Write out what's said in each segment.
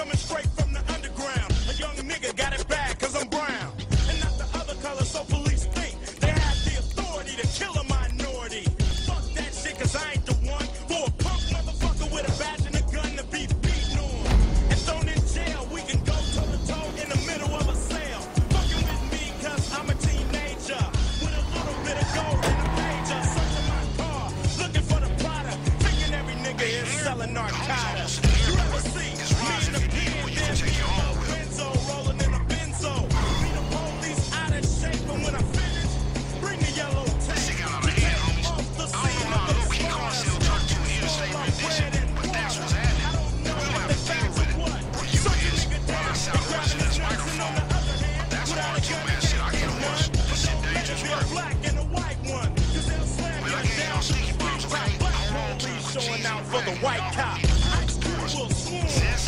coming straight from the underground. A young nigga got it bad cause I'm brown. And not the other color, so police think they have the authority to kill a minority. Fuck that shit cause I ain't the one for a punk motherfucker with a badge and a gun to be beaten on. And thrown in jail, we can go toe to toe in the middle of a sale. Fucking with me cause I'm a teenager with a little bit of gold in the pager. Searching my car, looking for the product, thinking every nigga is selling narcotics. You ever see me in the pen, then me in a Benzo, rolling in a Benzo. Me the police out of shape, but when I finish, bring the yellow tape. Off the scene of the stars, all my bread and water. I don't know what the facts of what. Suck a nigga down, and grabbing his nuts, and on the other hand, without a gun, you can't get none. But don't let it be a black and a white one, cause they'll slam you down to the streets like black police showing out for the white cop. Ice Cube will swoon.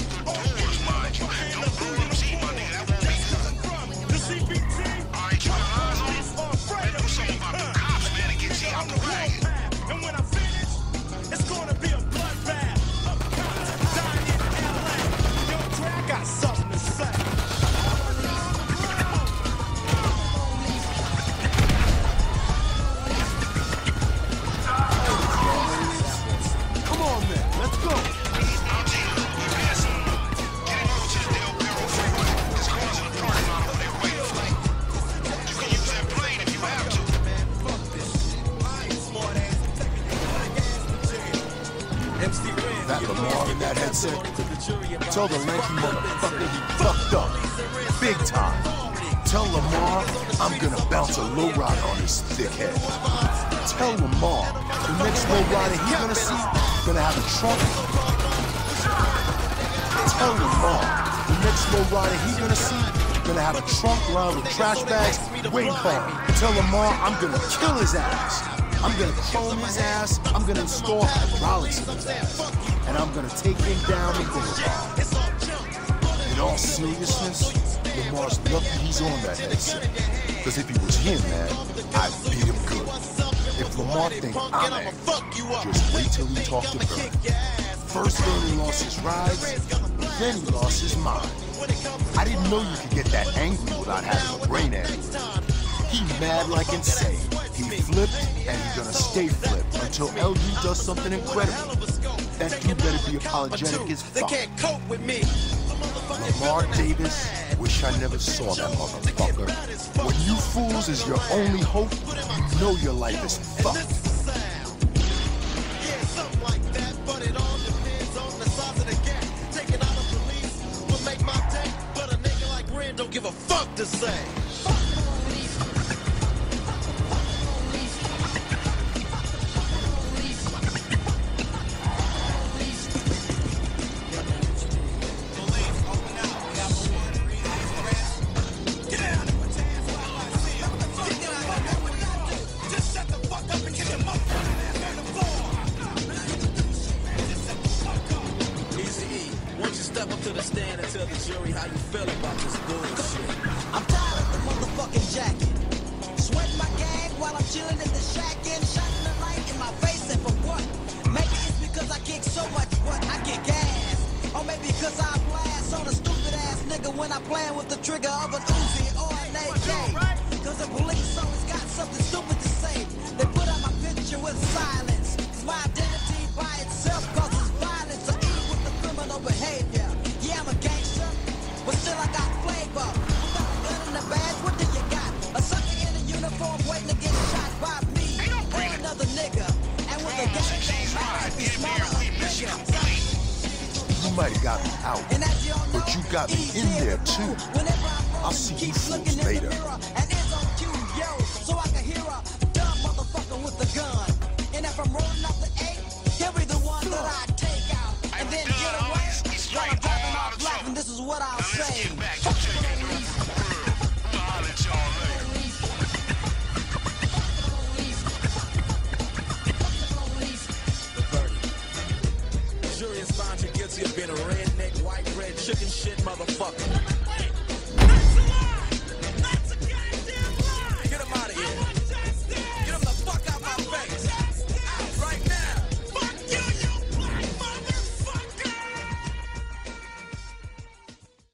The CPT, police are afraid of me. I'm the warpath, and when I finish, it's gonna be a bloodbath. Of cops dying in LA. Yo, Dre, I got something to say. Come on, man, let's go. That Lamar in that headset, tell the lanky motherfucker he fucked up, big time. Tell Lamar I'm gonna bounce a lowrider on his thick head. Tell Lamar the next lowrider he gonna see gonna have a trunk. Tell Lamar the next lowrider he gonna see gonna have a trunk lined with trash bags waiting for him. Tell Lamar I'm gonna kill his ass. I'm gonna chrome his ass, I'm gonna install hydraulics in his ass, and I'm gonna take him down the boulevard. In all seriousness, Lamar's lucky he's on that headset. Cause if he was him, man, I'd beat him good. If Lamar think I'm angry, just wait till he talk to Bird. First thing he lost his rides, then he lost his mind. I didn't know you could get that angry without having a brain aneurysm. He mad like insane. He flipped, and he's gonna stay flipped until LG does something incredible. That dude better be apologetic as fuck. They can't cope with me. Lamar Davis, wish I never saw that motherfucker. When you fools is your only hope, you know your life is fucked. Don't give a fuck to say. To the stand and tell the jury how you feel about this bullshit. I'm tired of the motherfucking jacket. Sweating my gag while I'm chilling in the shack and shining the light in my face, and for what? Maybe it's because I kick so much butt I get gas. Or maybe because I blast on a stupid ass nigga when I'm playing with the trigger of an Uzi or an AK. Cause the police always got something stupid to say. They put out my picture with silence. Cause my identity by itself causes violence or even with the criminal behavior. Yeah, I'm a gangster, but still I got flavor. Without a gun in the bag, what do you got? A sucker in a uniform waiting to get shot by me or another nigga. And with a gun, it don't matter if he's smaller or bigger. You might have got me out, but you got me in there too. I'll see you fools later. And it's on cue, yo, so I can hear a dumb motherfucker with a gun. And if I'm rolling up the 8, he'll be the one that I take out and then get away. While I'm driving off laughing, this is what I'll say. Fuck the police. The jury has found you guilty of being a redneck, white bread, chicken shit motherfucker.